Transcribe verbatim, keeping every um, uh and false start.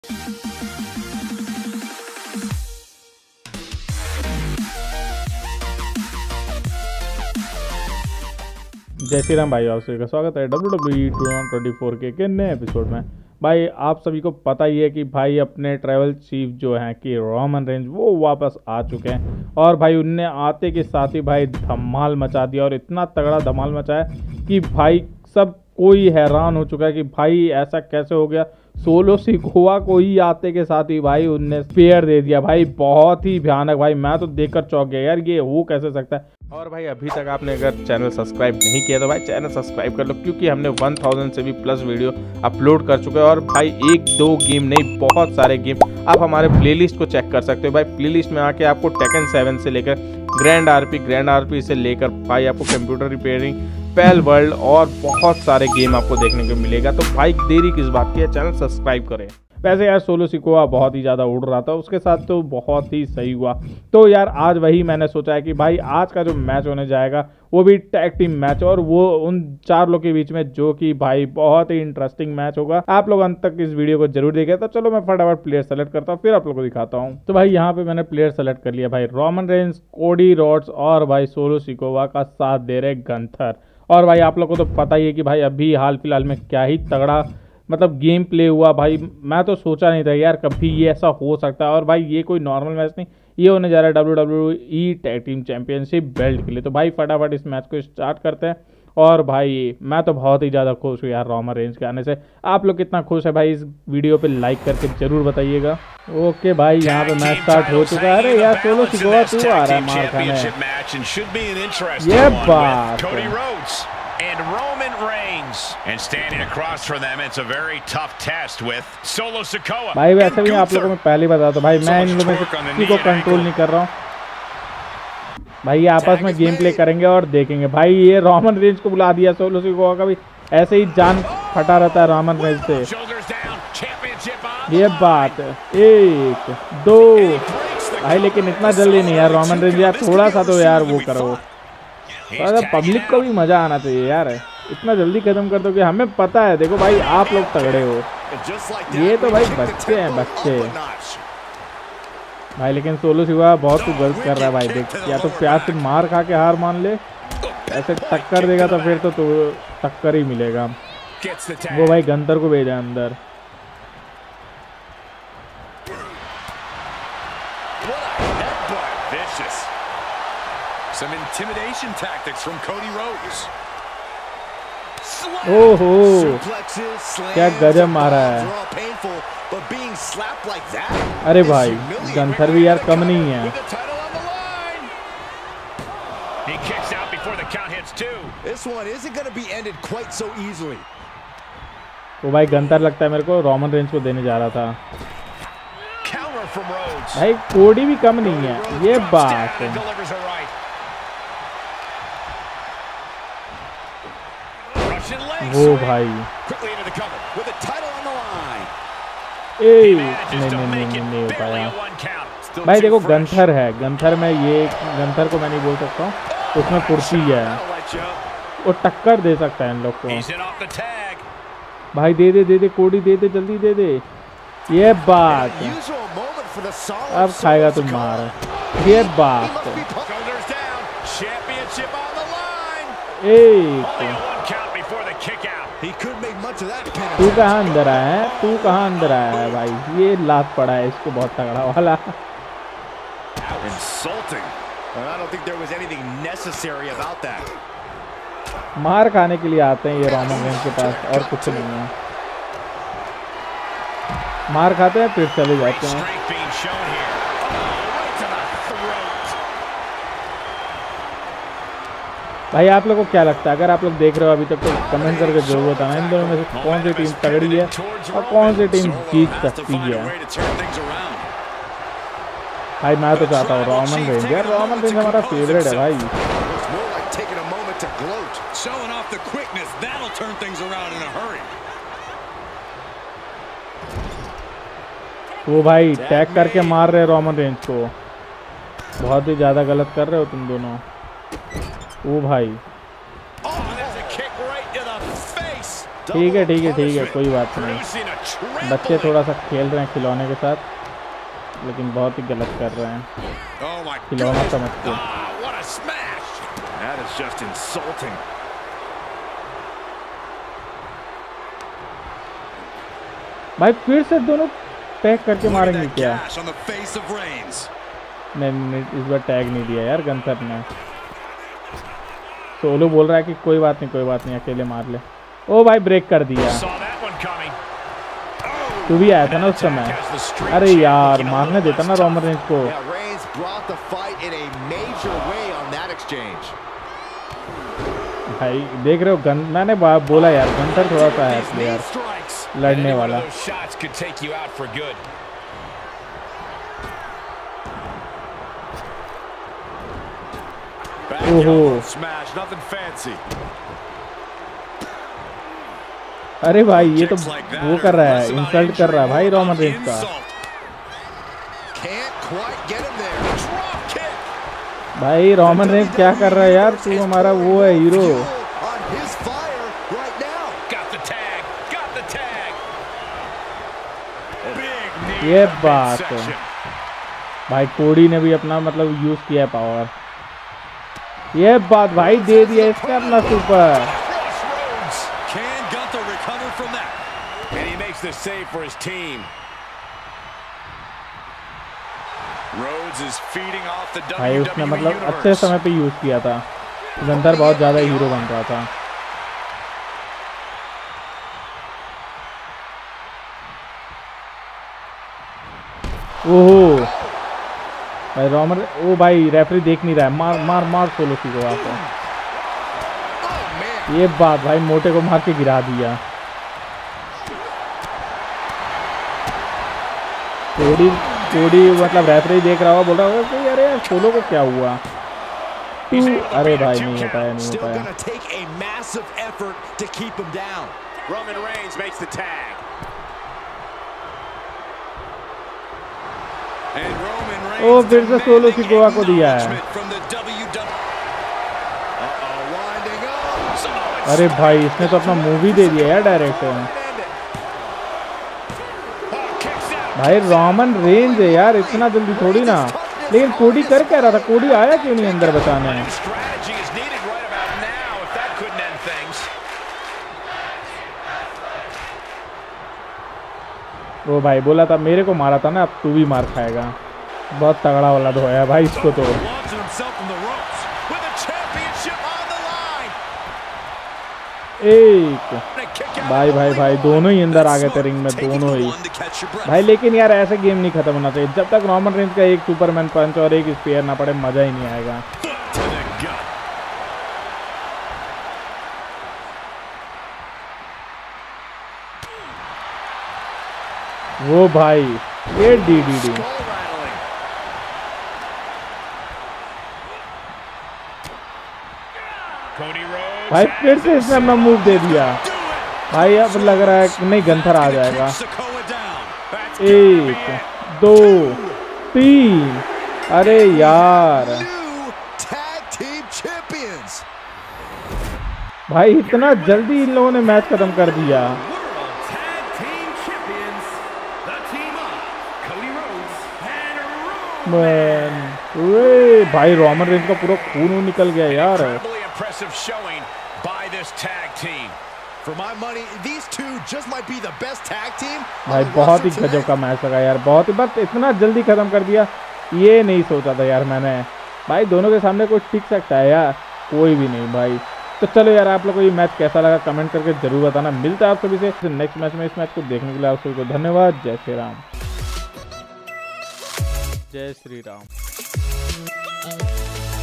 जय श्री राम भाई, आप सभी का स्वागत है W W E two thousand twenty four के, के नए एपिसोड में। भाई आप सभी को पता ही है कि भाई अपने ट्रैवल चीफ जो हैं कि रोमन रेंज वो वापस आ चुके हैं और भाई उनने आते के साथ ही भाई धमाल मचा दिया और इतना तगड़ा धमाल मचाया कि भाई सब कोई हैरान हो चुका है कि भाई ऐसा कैसे हो गया। सोलो सिकोआ को ही आते के साथ ही भाई उनने स्पेयर दे दिया। भाई बहुत ही भयानक, भाई मैं तो देखकर चौंक गया यार, ये हो कैसे सकता है। और भाई अभी तक आपने अगर चैनल सब्सक्राइब नहीं किया तो भाई चैनल सब्सक्राइब कर लो, क्योंकि हमने वन थाउजेंड से भी प्लस वीडियो अपलोड कर चुके हैं। और भाई एक दो गेम नहीं, बहुत सारे गेम आप हमारे प्लेलिस्ट को चेक कर सकते हो। भाई प्लेलिस्ट में आके आपको टेकन सेवन से लेकर ग्रैंड आरपी ग्रैंड आरपी से लेकर भाई आपको कंप्यूटर रिपेयरिंग, पैल वर्ल्ड और बहुत सारे गेम आपको देखने को मिलेगा। तो भाई देरी किस बात की है, चैनल सब्सक्राइब करें। वैसे यार सोलो सिकोआ बहुत ही ज़्यादा उड़ रहा था, उसके साथ तो बहुत ही सही हुआ। तो यार आज वही मैंने सोचा है कि भाई आज का जो मैच होने जाएगा वो भी टैग टीम मैच, और वो उन चार लोग के बीच में, जो कि भाई बहुत ही इंटरेस्टिंग मैच होगा। आप लोग अंत तक इस वीडियो को जरूर देखें। तो चलो मैं फटाफट प्लेयर सेलेक्ट करता हूँ, फिर आप लोग को दिखाता हूँ। तो भाई यहाँ पे मैंने प्लेयर सेलेक्ट कर लिया भाई रोमन रेंज, कोडी रोड्स और भाई सोलो सिकोआ का साथ दे रहे गंथर। और भाई आप लोग को तो पता ही है कि भाई अभी हाल फिलहाल में क्या ही तगड़ा मतलब गेम प्ले हुआ। भाई मैं तो सोचा नहीं था यार कभी ये ऐसा हो सकता है। और भाई ये कोई नॉर्मल मैच नहीं, ये होने जा रहा है W W E tag team championship belt के लिए। तो भाई फटाफट इस मैच को स्टार्ट करते हैं। और भाई मैं तो बहुत ही ज़्यादा खुश हूँ यार रोमन रेंज के आने से। आप लोग कितना खुश है भाई इस वीडियो पे लाइक करके जरूर बताइएगा। ओके भाई यहाँ पे मैच स्टार्ट हो चुका है। अरे यार सोलो सिकोआ तू आ रहा है मार खाने, ये बात and Roman Reigns, and standing across from them, it's a very tough test with Solo Sikoa. भाई वैसे भी आप लोगों को पहले बता दो भाई, मैं इन लोगों में से किसी को कंट्रोल नहीं कर रहा हूँ। भाई ये आपस में गेम प्ले करेंगे और देखेंगे। भाई ये रोमन रेंज को बुला दिया, सोलो सिकोआ का भी ऐसे ही जान फटा रहता है रोमन रेंज से। ये बात एक दो भाई, लेकिन इतना जल्दी नहीं यार रोमन रेंज, यार थोड़ा सा तो यार वो करो। पब्लिक को भी मजा आना चाहिए यार, इतना जल्दी खत्म कर दो कि हमें पता है। देखो भाई आप लोग तगड़े हो, ये तो भाई बच्चे हैं बच्चे भाई। लेकिन सोलो सिकोआ बहुत कुछ गलत कर रहा है भाई। देख या तो प्यार से मार खा के हार मान ले, ऐसे टक्कर देगा तो फिर तो, तो टक्कर ही मिलेगा। वो भाई गंतर को भेजा अंदर। Some intimidation tactics from Cody Rhodes. ओहो क्या गजब मारा है। अरे भाई गंथर भी यार कम नहीं है। He kicks out before the count hits two. This one isn't going to be ended quite so easily. वो भाई गंथर लगता है मेरे को रोमन रेंज को देने जा रहा था। Counter from Rhodes. भाई कोडी भी कम नहीं है, ये बात है। वो भाई ए नहीं नहीं नहीं नहीं हो पाया भाई। देखो गंथर है, गंथर में ये गंथर को मैं नहीं बोल सकता हूँ, उसमें फुर्ती है, वो टक्कर दे सकता है इन लोग को। भाई दे दे दे दे कोडी, दे दे जल्दी दे दे। ये बात अब खाएगा तुम मार, ये बात एक। तू कहाँ अंदर आया है, तू कहाँ अंदर आया है भाई। ये लात पड़ा है इसको बहुत तगड़ा वाला। मार खाने के लिए आते हैं ये रोमन रेंज के पास, और कुछ नहीं है। मार खाते हैं फिर चले जाते हैं। भाई आप लोगों को क्या लगता है, अगर आप लोग देख रहे हो अभी तक तो कमेंट करके जरूर बताना इन दोनों में से कौन सी टीम तगड़ी है और कौन सी टीम जीत सकती है। भाई मैं तो चाहता हूँ रोमन रेंज, यार रोमन रेंज हमारा फेवरेट है भाई। वो भाई टैग करके मार रहे रोमन रेंज को, बहुत ही ज्यादा गलत कर रहे हो तुम दोनों। ओ भाई ठीक है ठीक है ठीक है, कोई बात नहीं। बच्चे थोड़ा सा खेल रहे हैं खिलौने के साथ, लेकिन बहुत ही गलत कर रहे हैं। खिलौना समझ के भाई फिर से दोनों पैक करके मारेंगे क्या? नहीं नहीं, इस बार टैग नहीं दिया यार गंथर ने। सोलो बोल रहा है कि कोई बात नहीं कोई बात नहीं, अकेले मार ले। ओ भाई ब्रेक कर दिया। तू भी आया था ना उस समय। अरे यार मारने देता ना रोमन रेंज को। भाई देख रहे हो गन, मैंने बोला यार गंथर थोड़ा सा है प्लेयर लड़ने वाला। ओहो अरे भाई ये तो वो कर रहा है, इंसल्ट कर रहा है भाई रोमन रेंज का। भाई रोमन रेंज क्या कर रहा है यार, तू हमारा वो है हीरो। ये बात है भाई, कोडी ने भी अपना मतलब यूज किया है पावर। ये बात भाई, दे दिया इसने अपना सुपर। भाई उसने मतलब अच्छे समय पे यूज किया था, गंथर बहुत ज्यादा हीरो बन रहा था। ओहो भाई रोमन, ओ भाई रेफरी देख नहीं रहा है, मार मार मार सोलो सी को आपको। ये बात भाई, मोटे को मार के गिरा दिया। कोडी कोडी मतलब रेफरी देख रहा होगा, बोल रहा होगा कि अरे यार सोलो को क्या हुआ। तू अरे भाई नहीं हो पाया नहीं हो पाया। ओ फिर से सोलो सिकोआ को दिया है। अरे भाई इसने तो अपना मूवी दे दिया यार डायरेक्ट। भाई रोमन रेंज है यार, इतना जल्दी थोड़ी ना। लेकिन कोडी कर क्या रहा था, कोडी आया क्यों नहीं अंदर बचाने? वो भाई बोला था मेरे को मारा था ना, अब तू भी मार खाएगा। बहुत तगड़ा वाला धोया भाई इसको तो। एक भाई भाई भाई दोनों ही अंदर आ गए थे रिंग में, दोनों ही भाई। लेकिन यार ऐसे गेम नहीं खत्म होना चाहिए, जब तक रोमन रेंज का एक सुपरमैन पंच और एक स्पेयर ना पड़े मजा ही नहीं आएगा। वो भाई ये डी डी डी भाई फिर से इसने अपना मूव दे दिया भाई। अब लग रहा है कि नहीं गंथर आ जाएगा। एक दो तीन, अरे यार भाई इतना जल्दी इन लोगों ने मैच खत्म कर दिया। वे भाई रोमन रेंज का पूरा खून निकल गया यार। भाई बहुत ही गजब का मैच लगा यार, बहुत ही, बस इतना जल्दी खत्म कर दिया ये नहीं सोचा था यार मैंने। भाई दोनों के सामने कोई टिक सकता है यार, कोई भी नहीं भाई। तो चलो यार आप लोग को ये मैच कैसा लगा कमेंट करके जरूर बताना। मिलता है आप सभी से नेक्स्ट मैच में। इस मैच को देखने के लिए आप सभी को धन्यवाद। जय श्री राम। जय श्री राम।